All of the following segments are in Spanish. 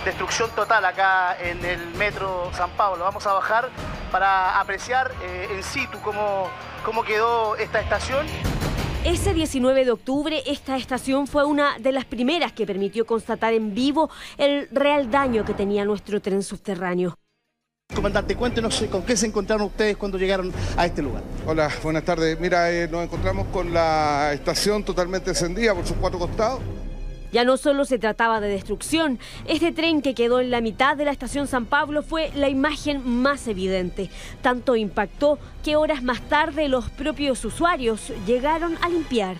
destrucción total acá en el metro San Pablo. Vamos a bajar para apreciar en situ cómo quedó esta estación. Ese 19 de octubre, esta estación fue una de las primeras que permitió constatar en vivo el real daño que tenía nuestro tren subterráneo. Comandante, cuéntenos con qué se encontraron ustedes cuando llegaron a este lugar. Hola, buenas tardes. Mira, nos encontramos con la estación totalmente encendida por sus 4 costados. Ya no solo se trataba de destrucción, este tren que quedó en la mitad de la estación San Pablo fue la imagen más evidente. Tanto impactó que horas más tarde los propios usuarios llegaron a limpiar.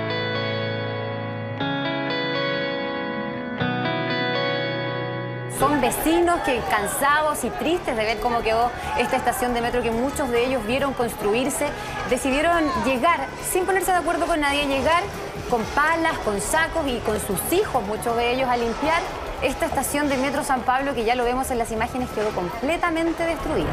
Son vecinos que, cansados y tristes de ver cómo quedó esta estación de metro que muchos de ellos vieron construirse, decidieron llegar, sin ponerse de acuerdo con nadie, llegar con palas, con sacos y con sus hijos, muchos de ellos, a limpiar esta estación de metro San Pablo, que ya lo vemos en las imágenes, quedó completamente destruida.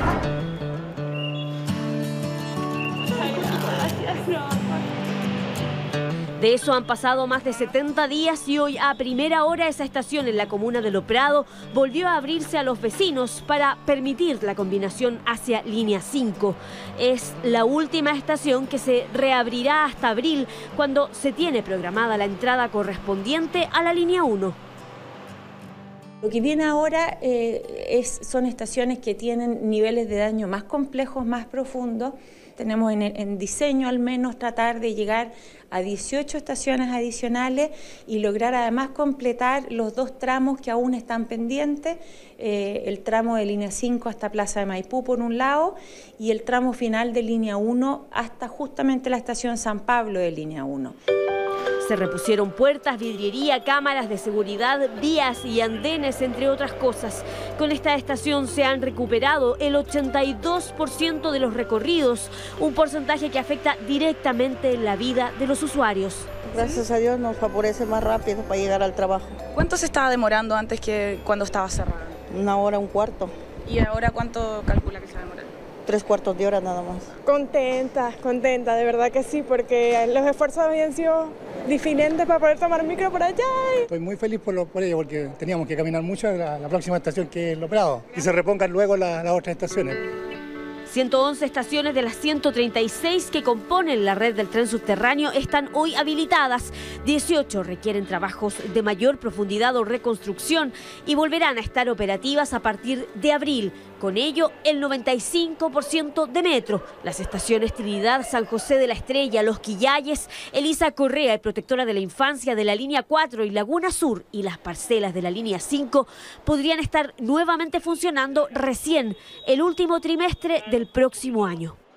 De eso han pasado más de 70 días y hoy a primera hora esa estación en la comuna de Loprado volvió a abrirse a los vecinos para permitir la combinación hacia línea 5. Es la última estación que se reabrirá hasta abril, cuando se tiene programada la entrada correspondiente a la línea 1. Lo que viene ahora son estaciones que tienen niveles de daño más complejos, más profundos. Tenemos en diseño al menos tratar de llegar a 18 estaciones adicionales y lograr además completar los 2 tramos que aún están pendientes, el tramo de línea 5 hasta Plaza de Maipú por un lado y el tramo final de línea 1 hasta justamente la estación San Pablo de línea 1. Se repusieron puertas, vidriería, cámaras de seguridad, vías y andenes, entre otras cosas. Con esta estación se han recuperado el 82% de los recorridos, un porcentaje que afecta directamente la vida de los usuarios. Gracias a Dios nos favorece más rápido para llegar al trabajo. ¿Cuánto se estaba demorando antes que cuando estaba cerrada? 1 hora, 1/4. ¿Y ahora cuánto calcula que se va a demorar? 3/4 de hora nada más. Contenta, de verdad que sí, porque los esfuerzos habían sido diferentes para poder tomar micro por allá. Estoy muy feliz por ello, porque teníamos que caminar mucho a la próxima estación, que es Loprado, y se repongan luego las otras estaciones. 111 estaciones de las 136 que componen la red del tren subterráneo están hoy habilitadas. 18 requieren trabajos de mayor profundidad o reconstrucción y volverán a estar operativas a partir de abril. Con ello, el 95% de metro. Las estaciones Trinidad, San José de la Estrella, Los Quillayes, Elisa Correa, el Protectora de la Infancia de la línea 4 y Laguna Sur y las parcelas de la línea 5 podrían estar nuevamente funcionando recién el último trimestre del próximo año.